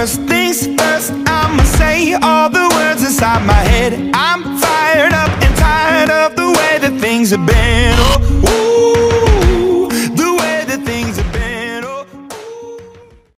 First things first, I'ma say all the words inside my head. I'm fired up and tired of the way that things have been. Oh, ooh.